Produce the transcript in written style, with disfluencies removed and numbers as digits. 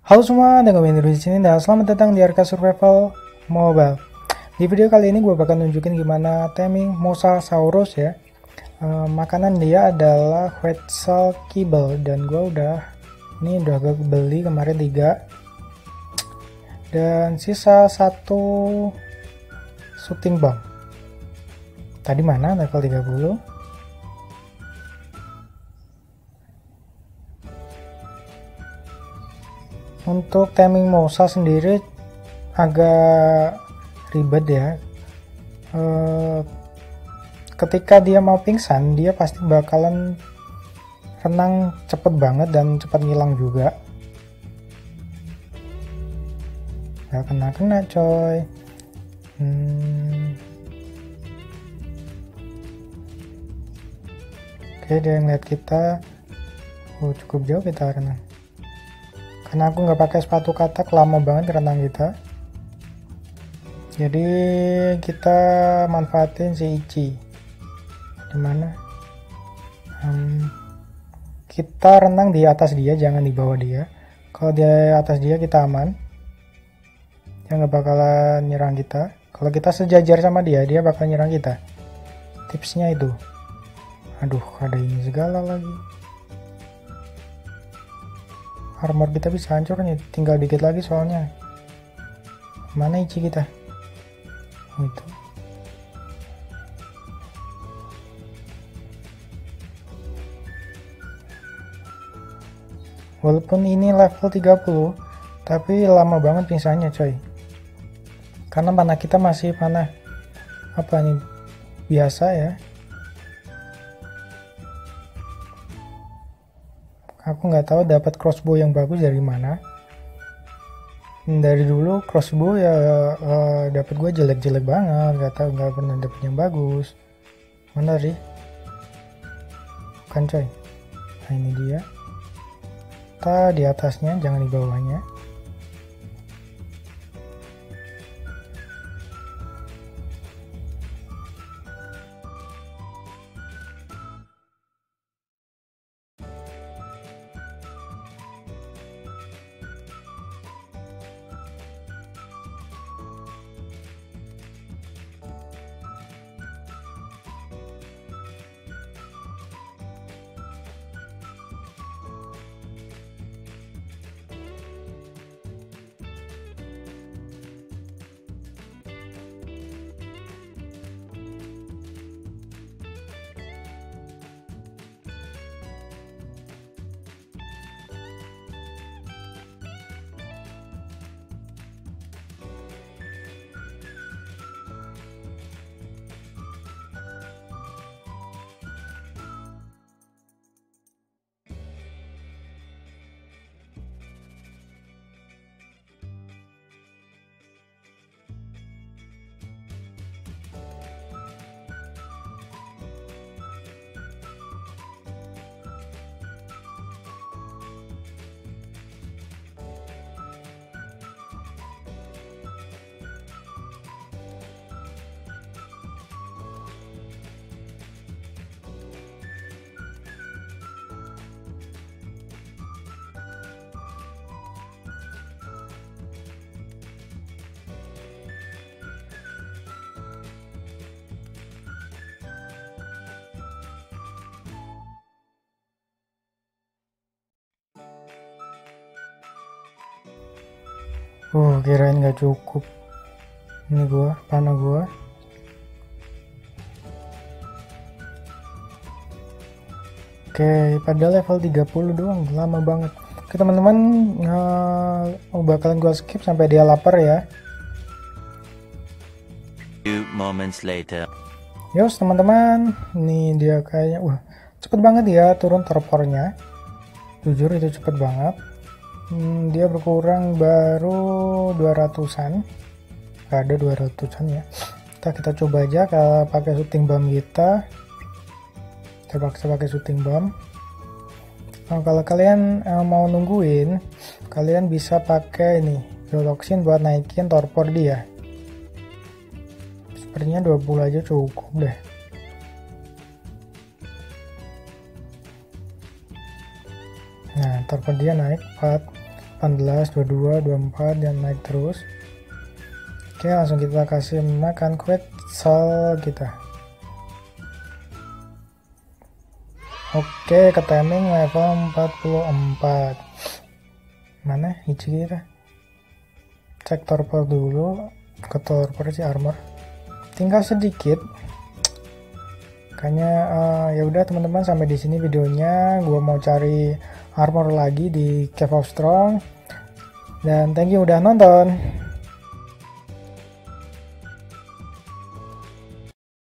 Halo semua, dengan Windu di sini dan selamat datang di Arka Survival Mobile. Di video kali ini gue bakal nunjukin gimana taming Mosasaurus ya. Makanan dia adalah Quetzal Kibble dan gue udah beli kemarin 3 dan sisa 1 shooting bomb. Tadi mana level 30? Untuk taming Mosa sendiri agak ribet ya. Ketika dia mau pingsan, dia pasti bakalan renang cepet banget dan cepat ngilang juga. Gak kena coy. Oke, dia ngeliat kita. Cukup jauh kita renang. Karena aku nggak pakai sepatu katak, lama banget renang kita. Jadi kita manfaatin si Ichi. Dimana? Kita renang di atas dia, jangan di bawah dia. Kalau di atas dia kita aman. Dia nggak bakalan nyerang kita. Kalau kita sejajar sama dia, dia bakal nyerang kita. Tipsnya itu. Aduh, ada ini segala lagi. Armor kita bisa hancur nih, tinggal dikit lagi soalnya. Mana Ichi kita? Itu. Walaupun ini level 30, tapi lama banget pingsannya coy. Karena panah kita masih panah apa nih? Biasa ya. Aku nggak tahu dapat crossbow yang bagus dari mana. Dari dulu crossbow ya dapat gue jelek-jelek banget, nggak pernah dapet yang bagus. Mana sih? Bukan coy. Nah ini dia. Kita di atasnya, jangan di bawahnya. Kirain nggak cukup. Ini panah gua. Oke, pada level 30 doang, lama banget. Oke teman-teman, bakalan gua skip sampai dia lapar ya. Few moments later. Yos teman-teman, ini dia kayaknya, cepet banget ya turun torpornya. Jujur itu cepet banget. Dia berkurang baru 200-an. Gak ada 200-an ya. Kita coba aja kalau pakai shooting bomb kita. Terpaksa pakai shooting bomb. Kalau kalian mau nungguin, kalian bisa pakai ini Zoloxin buat naikin torpor dia. Sepertinya 20 aja cukup deh. Nah, torpor dia naik 18, 22, 24 dan naik terus. Oke, langsung kita kasih makan quetzal kita. Oke, ke timing level 44. Mana Ichi kita? Cek torpor dulu. Ke torpor sih armor. Tinggal sedikit. Kayaknya ya udah teman-teman, sampai di sini videonya. Gua mau cari armor lagi di Cave of Strong. Dan thank you udah nonton.